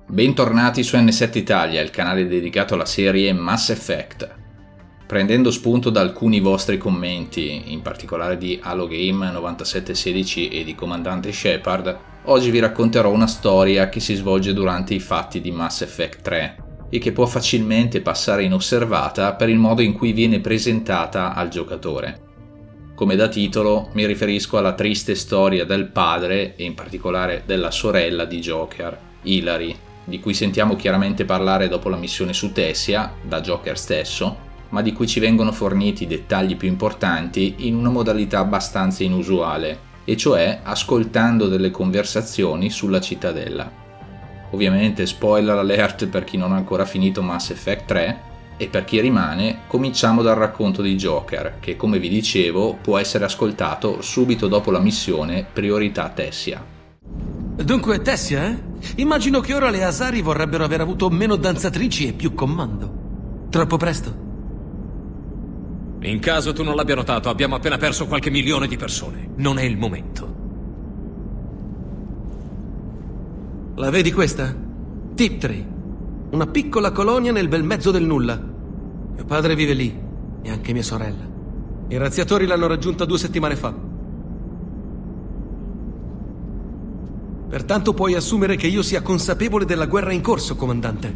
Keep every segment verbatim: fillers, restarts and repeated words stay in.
Bentornati su N sette Italia, il canale dedicato alla serie Mass Effect. Prendendo spunto da alcuni vostri commenti, in particolare di HaloGame novantasette sedici e di Comandante Shepard, oggi vi racconterò una storia che si svolge durante i fatti di Mass Effect tre e che può facilmente passare inosservata per il modo in cui viene presentata al giocatore. Come da titolo, mi riferisco alla triste storia del padre e in particolare della sorella di Joker, Hilary, di cui sentiamo chiaramente parlare dopo la missione su Tessia, da Joker stesso, ma di cui ci vengono forniti i dettagli più importanti in una modalità abbastanza inusuale, e cioè ascoltando delle conversazioni sulla cittadella. Ovviamente spoiler alert per chi non ha ancora finito Mass Effect tre, e per chi rimane cominciamo dal racconto di Joker, che come vi dicevo può essere ascoltato subito dopo la missione Priorità Tessia. Dunque Tessia, eh? Immagino che ora le Asari vorrebbero aver avuto meno danzatrici e più comando. Troppo presto? In caso tu non l'abbia notato, abbiamo appena perso qualche milione di persone. Non è il momento. La vedi questa? Tiptree. Una piccola colonia nel bel mezzo del nulla. Mio padre vive lì, e anche mia sorella. I razziatori l'hanno raggiunta due settimane fa. Pertanto puoi assumere che io sia consapevole della guerra in corso, comandante.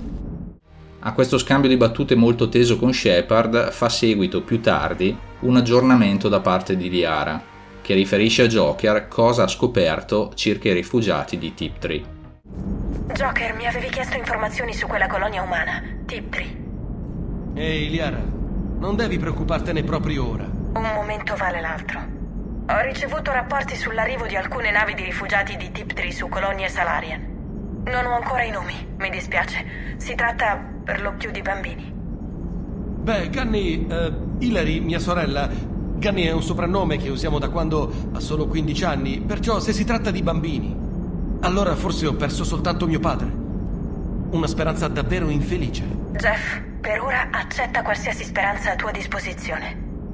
A questo scambio di battute molto teso con Shepard fa seguito più tardi un aggiornamento da parte di Liara, che riferisce a Joker cosa ha scoperto circa i rifugiati di Tiptree. Joker, mi avevi chiesto informazioni su quella colonia umana, Tiptree. Ehi, Liara, non devi preoccupartene proprio ora. Un momento vale l'altro. Ho ricevuto rapporti sull'arrivo di alcune navi di rifugiati di Tiptree su colonie Salarian. Non ho ancora i nomi, mi dispiace. Si tratta per lo più di bambini. Beh, Gunny, uh, Hilary, mia sorella. Gunny è un soprannome che usiamo da quando ha solo quindici anni, perciò se si tratta di bambini, allora forse ho perso soltanto mio padre. Una speranza davvero infelice. Jeff, per ora accetta qualsiasi speranza a tua disposizione.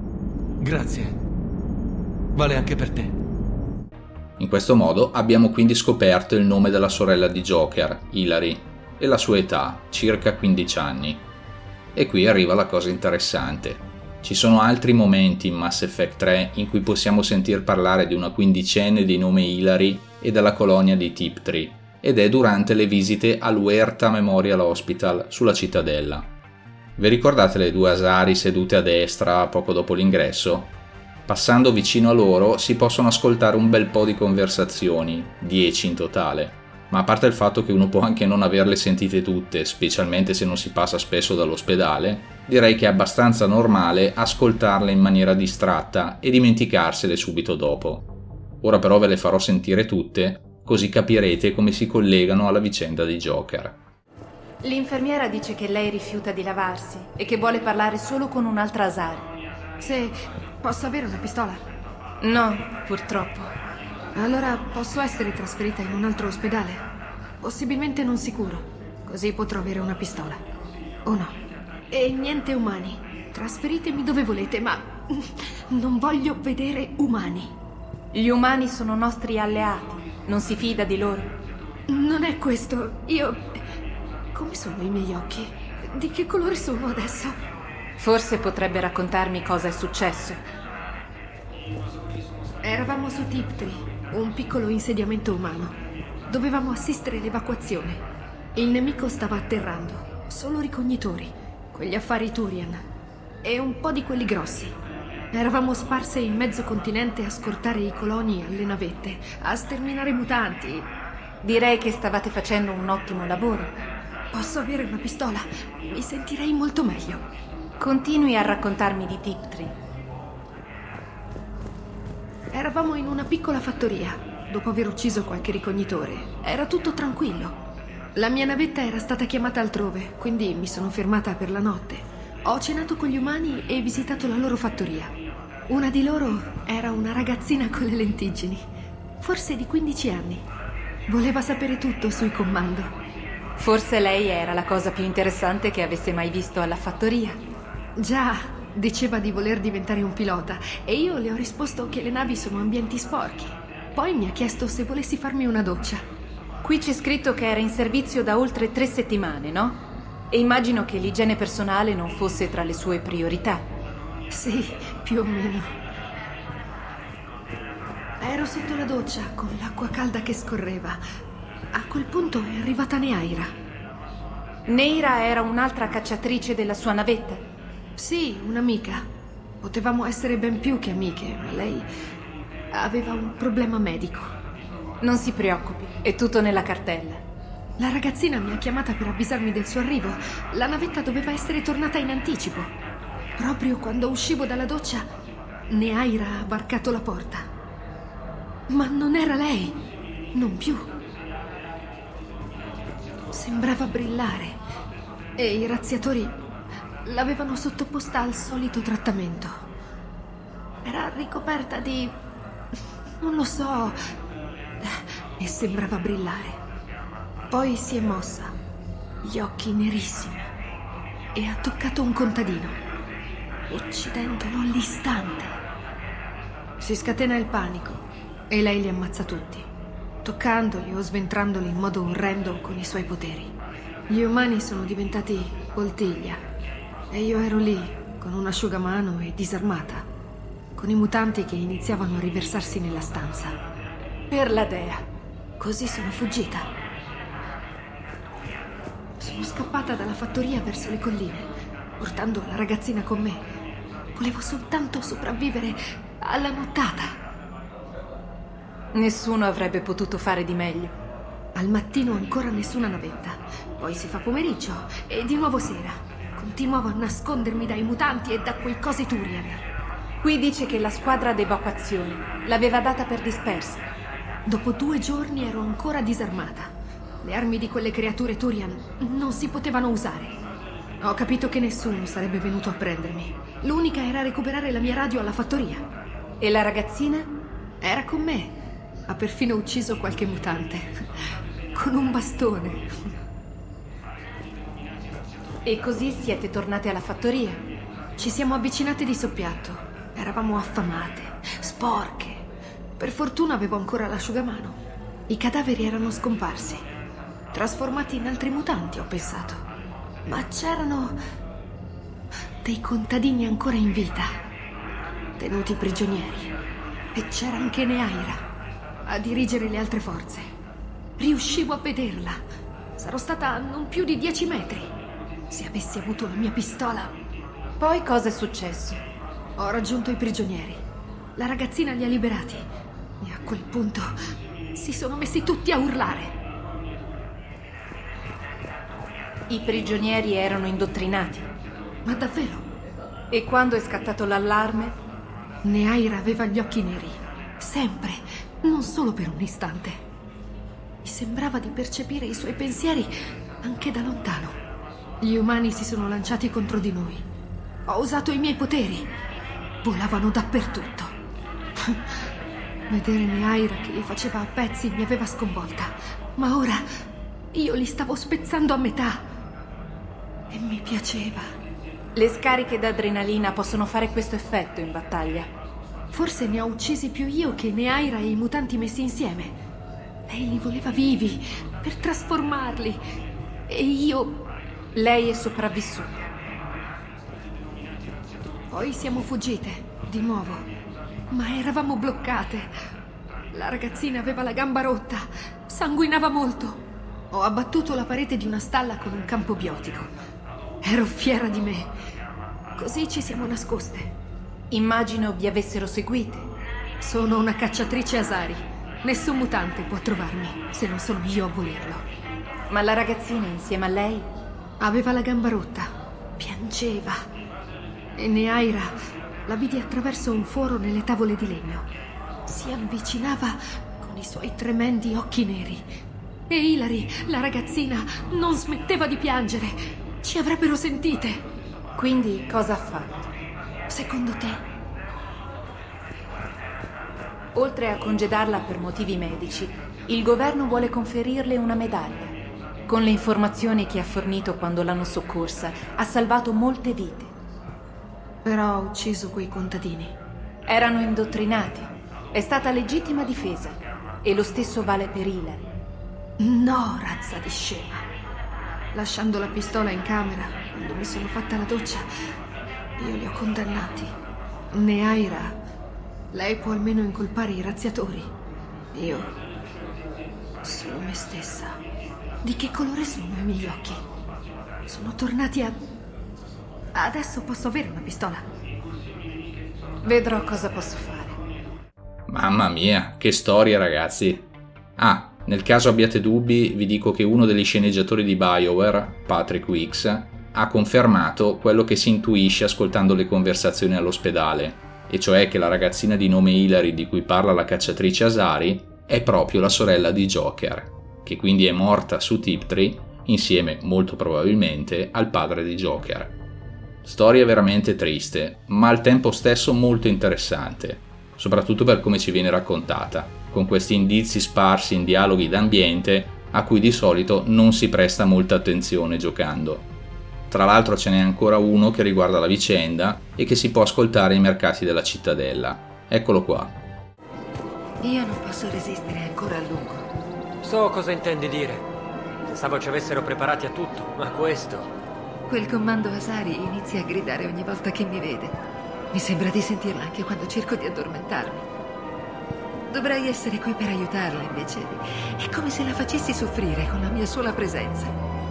Grazie. Vale anche per te. In questo modo abbiamo quindi scoperto il nome della sorella di Joker, Hilary, e la sua età, circa quindici anni. E qui arriva la cosa interessante. Ci sono altri momenti in Mass Effect tre in cui possiamo sentir parlare di una quindicenne di nome Hilary e della colonia di Tiptree, ed è durante le visite all'Huerta Memorial Hospital sulla cittadella. Vi ricordate le due Asari sedute a destra poco dopo l'ingresso? Passando vicino a loro si possono ascoltare un bel po' di conversazioni, dieci in totale, ma a parte il fatto che uno può anche non averle sentite tutte, specialmente se non si passa spesso dall'ospedale, direi che è abbastanza normale ascoltarle in maniera distratta e dimenticarsele subito dopo. Ora però ve le farò sentire tutte, così capirete come si collegano alla vicenda di Joker. L'infermiera dice che lei rifiuta di lavarsi e che vuole parlare solo con un'altra Asari. Se posso avere una pistola? No, purtroppo. Allora posso essere trasferita in un altro ospedale? Possibilmente non sicuro. Così potrò avere una pistola. O no? E niente umani. Trasferitemi dove volete, ma non voglio vedere umani. Gli umani sono nostri alleati. Non si fida di loro. Non è questo. Io... Come sono i miei occhi? Di che colore sono adesso? Forse potrebbe raccontarmi cosa è successo. Eravamo su Tiptree, un piccolo insediamento umano. Dovevamo assistere l'evacuazione. Il nemico stava atterrando. Solo ricognitori, quegli affari Turian, e un po' di quelli grossi. Eravamo sparse in mezzo continente a scortare i coloni alle navette, a sterminare mutanti. Direi che stavate facendo un ottimo lavoro. Posso avere una pistola? Mi sentirei molto meglio. Continui a raccontarmi di Tiptree. Eravamo in una piccola fattoria, dopo aver ucciso qualche ricognitore. Era tutto tranquillo. La mia navetta era stata chiamata altrove, quindi mi sono fermata per la notte. Ho cenato con gli umani e visitato la loro fattoria. Una di loro era una ragazzina con le lentiggini, forse di quindici anni. Voleva sapere tutto sui comando. Forse lei era la cosa più interessante che avesse mai visto alla fattoria. Già, diceva di voler diventare un pilota e io le ho risposto che le navi sono ambienti sporchi. Poi mi ha chiesto se volessi farmi una doccia. Qui c'è scritto che era in servizio da oltre tre settimane, no? E immagino che l'igiene personale non fosse tra le sue priorità. Sì, più o meno. Ero sotto la doccia con l'acqua calda che scorreva. A quel punto è arrivata Neaira. Neira era un'altra cacciatrice della sua navetta? Sì, un'amica. Potevamo essere ben più che amiche, ma lei aveva un problema medico. Non si preoccupi, è tutto nella cartella. La ragazzina mi ha chiamata per avvisarmi del suo arrivo. La navetta doveva essere tornata in anticipo. Proprio quando uscivo dalla doccia, Neaira ha varcato la porta. Ma non era lei, non più. Sembrava brillare e i razziatori l'avevano sottoposta al solito trattamento. Era ricoperta di... non lo so... e sembrava brillare. Poi si è mossa, gli occhi nerissimi, e ha toccato un contadino, uccidendolo all'istante. Si scatena il panico e lei li ammazza tutti, toccandoli o sventrandoli in modo orrendo con i suoi poteri. Gli umani sono diventati poltiglia e io ero lì con un asciugamano e disarmata, con i mutanti che iniziavano a riversarsi nella stanza. Per la dea. Così sono fuggita. Sono scappata dalla fattoria verso le colline, portando la ragazzina con me. Volevo soltanto sopravvivere alla nottata. Nessuno avrebbe potuto fare di meglio. Al mattino ancora nessuna navetta. Poi si fa pomeriggio e di nuovo sera. Continuavo a nascondermi dai mutanti e da quei cosi Turian. Qui dice che la squadra d'evacuazione l'aveva data per dispersa. Dopo due giorni ero ancora disarmata. Le armi di quelle creature Turian non si potevano usare. Ho capito che nessuno sarebbe venuto a prendermi. L'unica era recuperare la mia radio alla fattoria. E la ragazzina? Era con me. Ha perfino ucciso qualche mutante. Con un bastone. E così siete tornate alla fattoria? Ci siamo avvicinate di soppiatto. Eravamo affamate, sporche. Per fortuna avevo ancora l'asciugamano. I cadaveri erano scomparsi. Trasformati in altri mutanti, ho pensato. Ma c'erano dei contadini ancora in vita, tenuti prigionieri. E c'era anche Neaira a dirigere le altre forze. Riuscivo a vederla. Sarò stata a non più di dieci metri. Se avessi avuto la mia pistola... Poi cosa è successo? Ho raggiunto i prigionieri. La ragazzina li ha liberati. E a quel punto si sono messi tutti a urlare. I prigionieri erano indottrinati. Ma davvero? E quando è scattato l'allarme? Neaira aveva gli occhi neri. Sempre. Non solo per un istante. Mi sembrava di percepire i suoi pensieri anche da lontano. Gli umani si sono lanciati contro di noi. Ho usato i miei poteri. Volavano dappertutto. Vedere Neaira che li faceva a pezzi mi aveva sconvolta. Ma ora io li stavo spezzando a metà. E mi piaceva. Le scariche d'adrenalina possono fare questo effetto in battaglia. Forse ne ho uccisi più io che Neaira e i mutanti messi insieme. Lei li voleva vivi, per trasformarli. E io... Lei è sopravvissuta. Poi siamo fuggite, di nuovo. Ma eravamo bloccate. La ragazzina aveva la gamba rotta, sanguinava molto. Ho abbattuto la parete di una stalla con un campo biotico. Ero fiera di me. Così ci siamo nascoste. Immagino vi avessero seguite. Sono una cacciatrice Asari. Nessun mutante può trovarmi, se non sono io a volerlo. Ma la ragazzina insieme a lei? Aveva la gamba rotta, piangeva. E Neaira la vidi attraverso un foro nelle tavole di legno. Si avvicinava con i suoi tremendi occhi neri. E Hilary, la ragazzina, non smetteva di piangere. Ci avrebbero sentite. Quindi cosa ha fatto? Secondo te? Oltre a congedarla per motivi medici, il governo vuole conferirle una medaglia. Con le informazioni che ha fornito quando l'hanno soccorsa, ha salvato molte vite. Però ha ucciso quei contadini. Erano indottrinati. È stata legittima difesa. E lo stesso vale per Hilary. No, razza di scema. Lasciando la pistola in camera, quando mi sono fatta la doccia, io li ho condannati. Neaira, lei può almeno incolpare i razziatori. Io, solo me stessa. Di che colore sono i miei occhi? Sono tornati a... Adesso posso avere una pistola. Vedrò cosa posso fare. Mamma mia, che storia, ragazzi. Ah, nel caso abbiate dubbi, vi dico che uno degli sceneggiatori di BioWare, Patrick Weeks, ha confermato quello che si intuisce ascoltando le conversazioni all'ospedale, e cioè che la ragazzina di nome Hilary di cui parla la cacciatrice Asari è proprio la sorella di Joker, che quindi è morta su Tiptree insieme, molto probabilmente, al padre di Joker. Storia veramente triste, ma al tempo stesso molto interessante, soprattutto per come ci viene raccontata, con questi indizi sparsi in dialoghi d'ambiente a cui di solito non si presta molta attenzione giocando. Tra l'altro ce n'è ancora uno che riguarda la vicenda e che si può ascoltare ai mercati della cittadella. Eccolo qua. Io non posso resistere ancora a lungo. So cosa intendi dire. Pensavo ci avessero preparati a tutto, ma questo... Quel comando Asari inizia a gridare ogni volta che mi vede. Mi sembra di sentirla anche quando cerco di addormentarmi. Dovrei essere qui per aiutarla, invece è come se la facessi soffrire con la mia sola presenza.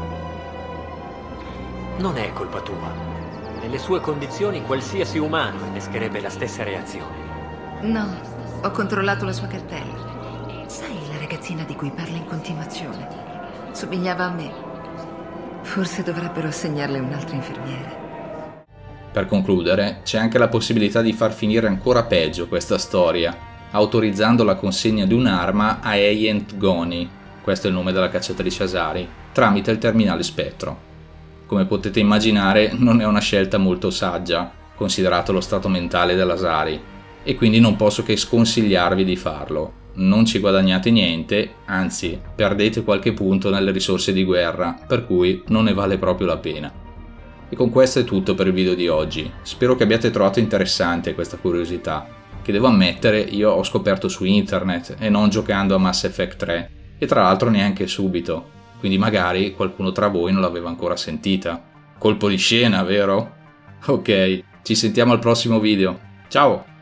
Non è colpa tua. Nelle sue condizioni qualsiasi umano innescherebbe la stessa reazione. No, ho controllato la sua cartella. Sai la ragazzina di cui parla in continuazione? Somigliava a me. Forse dovrebbero assegnarle un altro infermiere. Per concludere, c'è anche la possibilità di far finire ancora peggio questa storia, autorizzando la consegna di un'arma a Ayent Goni, questo è il nome della cacciatrice Asari, tramite il terminale Spettro. Come potete immaginare, non è una scelta molto saggia, considerato lo stato mentale dell'Asari, e quindi non posso che sconsigliarvi di farlo. Non ci guadagnate niente, anzi, perdete qualche punto nelle risorse di guerra, per cui non ne vale proprio la pena. E con questo è tutto per il video di oggi. Spero che abbiate trovato interessante questa curiosità, che devo ammettere io ho scoperto su internet e non giocando a Mass Effect tre, e tra l'altro neanche subito, quindi magari qualcuno tra voi non l'aveva ancora sentita. Colpo di scena, vero? Ok, ci sentiamo al prossimo video. Ciao!